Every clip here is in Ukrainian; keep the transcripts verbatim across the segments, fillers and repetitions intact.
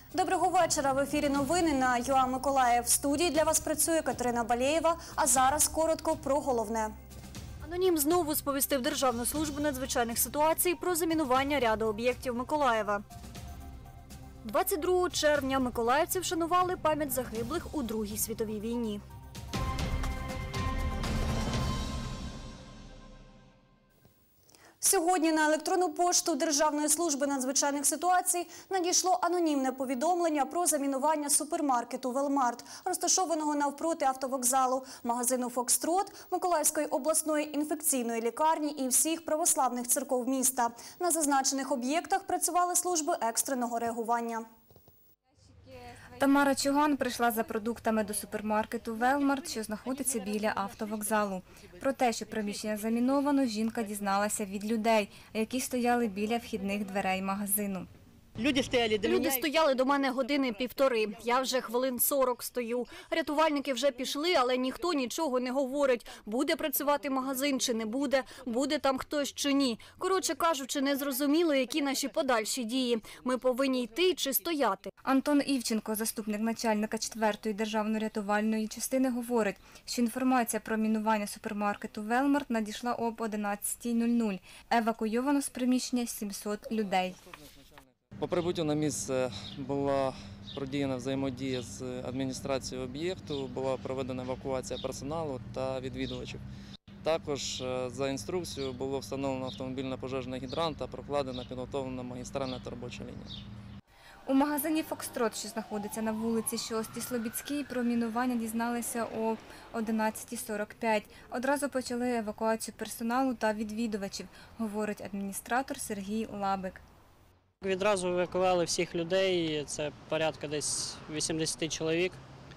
Доброго вечора. В ефірі новини на ю а Миколаїв. В студії для вас працює Катерина Балєєва. А зараз коротко про головне. Анонім знову сповістив Державну службу надзвичайних ситуацій про замінування ряду об'єктів Миколаєва. двадцять другого червня миколаївці вшанували пам'ять загиблих у Другій світовій війні. Сьогодні на електронну пошту Державної служби надзвичайних ситуацій надійшло анонімне повідомлення про замінування супермаркету «Велмарт», розташованого навпроти автовокзалу, магазину «Фокстрот», Миколаївської обласної інфекційної лікарні і всіх православних церков міста. На зазначених об'єктах працювали служби екстреного реагування. Тамара Чуган прийшла за продуктами до супермаркету «Велмарт», що знаходиться біля автовокзалу. Про те, що приміщення заміновано, жінка дізналася від людей, які стояли біля вхідних дверей магазину. Люди стояли до Люди мене. стояли до мене години півтори. Я вже хвилин сорок стою. Рятувальники вже пішли, але ніхто нічого не говорить. Буде працювати магазин чи не буде, буде там хтось чи ні. Коротше кажучи, не зрозуміло, які наші подальші дії. Ми повинні йти чи стояти. Антон Івченко, заступник начальника четвертої державної рятувальної частини, говорить, що інформація про мінування супермаркету «Велмарт» надійшла об одинадцятій нуль нуль. Евакуйовано з приміщення сімсот людей. По прибуттю на місце була продіяна взаємодія з адміністрацією об'єкту, була проведена евакуація персоналу та відвідувачів. Також за інструкцією було встановлено автомобільно-пожежний гідрант та прокладена підготовлена магістральна та робоча лінія. У магазині «Фокстрот», що знаходиться на вулиці шостій Слобідській, про мінування дізналися о одинадцятій сорок п'ять. Одразу почали евакуацію персоналу та відвідувачів, говорить адміністратор Сергій Лабик. Відразу евакуювали всіх людей, це порядка десь вісімдесят чоловік.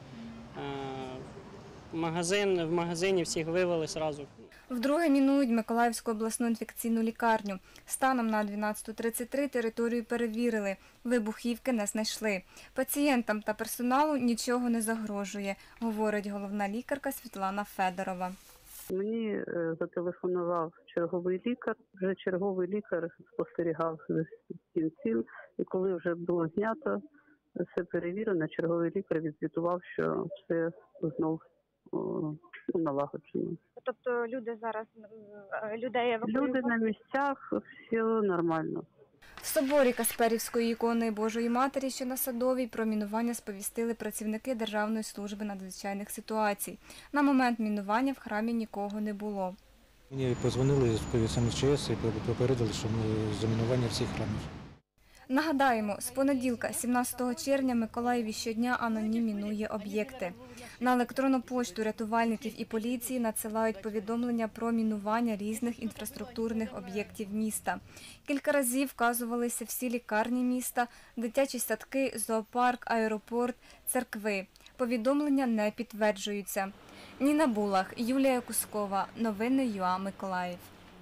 Магазин, в магазині всіх вивели одразу. Вдруге мінують Миколаївську обласну інфекційну лікарню. Станом на дванадцяту тридцять три територію перевірили, вибухівки не знайшли. Пацієнтам та персоналу нічого не загрожує, говорить головна лікарка Світлана Федорова. Мені зателефонував черговий лікар, вже черговий лікар спостерігав за цим цим, і коли вже було знято, все перевірено, черговий лікар відзвітував, що все знов о, налагоджено. Тобто люди зараз, людей евакуювали? Люди на місцях, все нормально. В соборі Касперівської ікони Божої Матері, що на Садовій, про мінування сповістили працівники Державної служби надзвичайних ситуацій. На момент мінування в храмі нікого не було. Мені подзвонили з ем ес че ес і попередили, що ми замінування всіх храмів. Нагадаємо, з понеділка, сімнадцятого червня, Миколаєві щодня анонім мінує об'єкти. На електронну пошту рятувальників і поліції надсилають повідомлення про мінування різних інфраструктурних об'єктів міста. Кілька разів вказувалися всі лікарні міста, дитячі садки, зоопарк, аеропорт, церкви. Повідомлення не підтверджуються. Ніна Булах, Юлія Кускова. Новини ю а Миколаїв.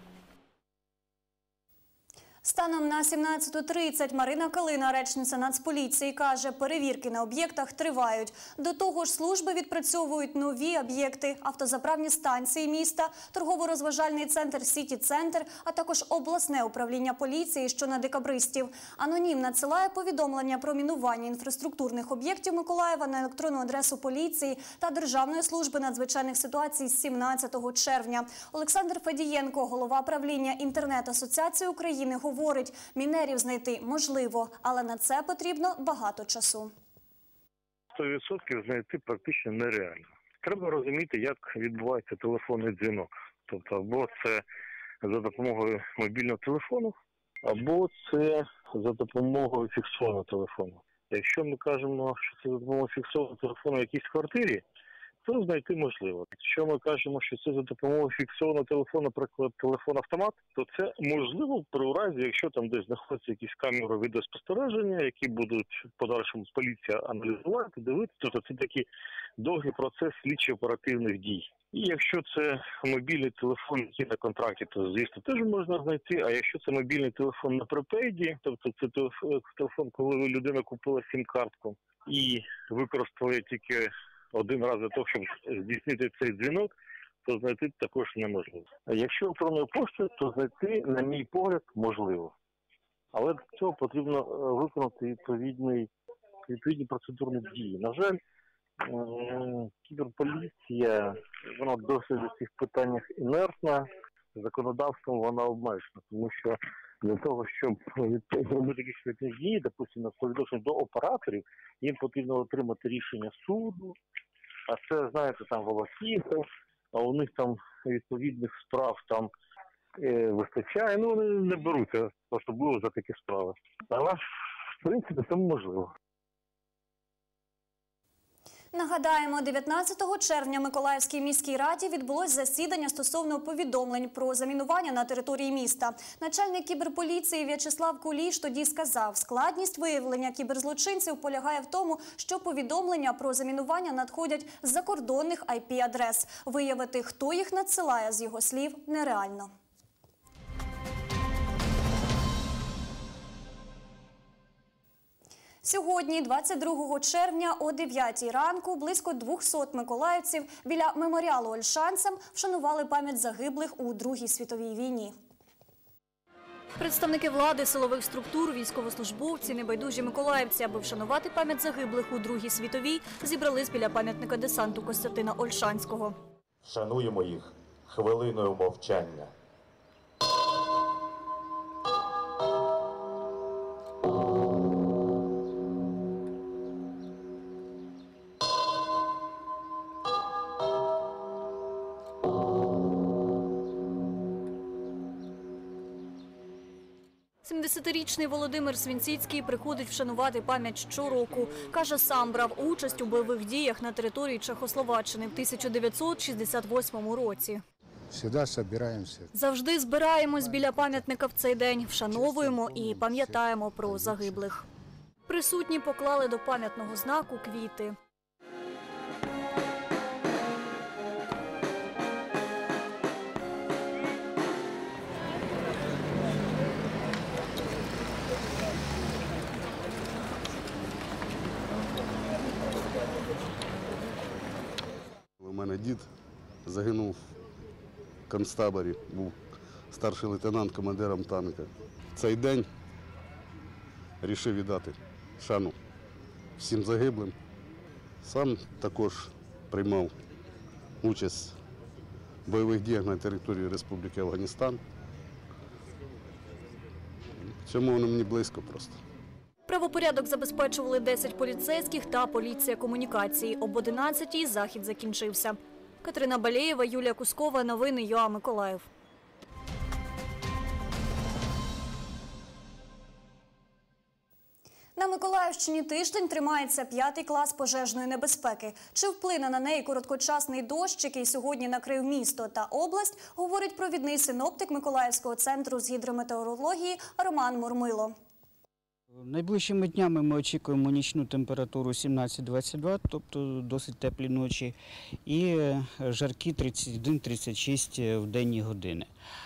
Станом на сімнадцяту тридцять Марина Калина, речниця Нацполіції, каже, перевірки на об'єктах тривають. До того ж, служби відпрацьовують нові об'єкти, автозаправні станції міста, торгово-розважальний центр «Сіті-центр», а також обласне управління поліції, що на Декабристів. Анонім надсилає повідомлення про мінування інфраструктурних об'єктів Миколаєва на електронну адресу поліції та Державної служби надзвичайних ситуацій з сімнадцятого червня. Олександр Федієнко, голова правління Інтернет-асоціації України, говорить, Говорить, мінерів знайти можливо, але на це потрібно багато часу. сто відсотків знайти практично нереально. Треба розуміти, як відбувається телефонний дзвінок. Тобто, або це за допомогою мобільного телефону, або це за допомогою фіксованого телефону. Якщо ми кажемо, що це за допомогою фіксованого телефону в якійсь квартирі, то знайти можливо. Якщо ми кажемо, що це за допомогою фіксованого телефону, наприклад, телефон-автомат, то це можливо при разі, якщо там десь знаходяться якісь камери відеоспостереження, які будуть в подальшому поліція аналізувати, дивитися, то це такий довгий процес слідчо-оперативних дій. І якщо це мобільний телефон, який на контракті, то, звісно, теж можна знайти. А якщо це мобільний телефон на припейді, тобто це телефон, коли людина купила сім-картку і використала тільки один раз для того, щоб здійснити цей дзвінок, то знайти також неможливо. Якщо електронною поштою, то знайти, на мій погляд, можливо. Але для цього потрібно виконати відповідний відповідні процедурні дії. На жаль, кіберполіція, вона досить у цих питаннях інертна, законодавством вона обмежена, тому що для того, щоб робити якісь швидкі дії, допустимо, по відношенню до операторів, їм потрібно отримати рішення суду, а це, знаєте, там волокіта, а у них там відповідних справ там е, вистачає, ну вони не беруться особливо за такі справи. Але, в принципі, це можливо. Нагадаємо, дев'ятнадцятого червня в Миколаївській міській раді відбулось засідання стосовно повідомлень про замінування на території міста. Начальник кіберполіції В'ячеслав Куліш тоді сказав, складність виявлення кіберзлочинців полягає в тому, що повідомлення про замінування надходять з закордонних ай пі-адрес. Виявити, хто їх надсилає, з його слів, нереально. Сьогодні, двадцять другого червня, о дев'ятій ранку, близько двохсот миколаївців біля меморіалу Ольшанцям вшанували пам'ять загиблих у Другій світовій війні. Представники влади, силових структур, військовослужбовці, небайдужі миколаївці, аби вшанувати пам'ять загиблих у Другій світовій, зібрались біля пам'ятника десанту Костянтина Ольшанського. Вшануємо їх хвилиною мовчання. сімдесятирічний Володимир Свінціцький приходить вшанувати пам'ять щороку. Каже, сам брав участь у бойових діях на території Чехословаччини в тисяча дев'ятсот шістдесят восьмому році. Завжди збираємось біля пам'ятника в цей день, вшановуємо і пам'ятаємо про загиблих. Присутні поклали до пам'ятного знаку квіти. У мене дід загинув в концтаборі, був старший лейтенант командиром танка. Цей день вирішив віддати шану всім загиблим. Сам також приймав участь в бойових діях на території Республіки Афганістан. Цьому воно мені близько просто. Правопорядок забезпечували десять поліцейських та поліція комунікації. Об одинадцятій захід закінчився. Катерина Балєєва, Юлія Кускова. Новини ЮА Миколаїв. На Миколаївщині тиждень тримається п'ятий клас пожежної небезпеки. Чи вплине на неї короткочасний дощ, який сьогодні накрив місто та область, говорить провідний синоптик Миколаївського центру з гідрометеорології Роман Мурмило. Найближчими днями ми очікуємо нічну температуру сімнадцять двадцять два, тобто досить теплі ночі, і жаркі тридцять один тридцять шість в денні години.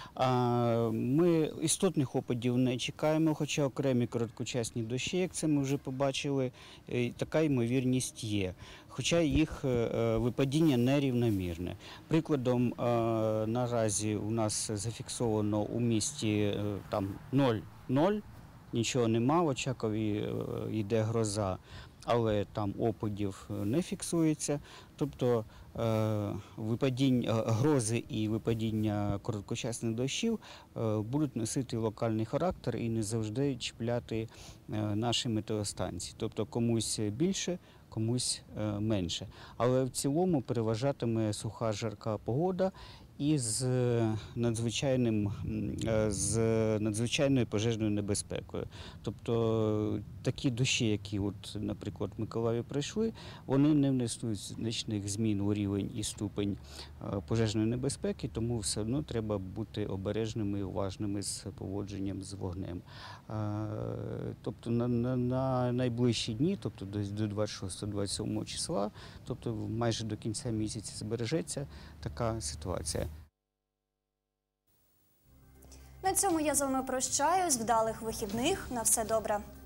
Ми істотних опадів не чекаємо, хоча окремі короткочасні дощі, як це ми вже побачили, така ймовірність є. Хоча їх випадіння нерівномірне. Прикладом, наразі у нас зафіксовано у місті там нуль. Нічого нема, в Очакові йде гроза, але там опадів не фіксується. Тобто випадіння, грози і випадіння короткочасних дощів будуть носити локальний характер і не завжди чіпляти наші метеостанції. Тобто комусь більше, комусь менше. Але в цілому переважатиме суха жарка погода із надзвичайним, з надзвичайною пожежною небезпекою. Тобто такі дощі, які, от, наприклад, в Миколаєві пройшли, вони не внесуть значних змін у рівень і ступень пожежної небезпеки, тому все одно треба бути обережними і уважними з поводженням з вогнем. Тобто на, на, на найближчі дні, тобто до двадцять шостого двадцять сьомого числа, тобто майже до кінця місяця збережеться така ситуація. На цьому я з вами прощаюсь. Вдалих вихідних. На все добре.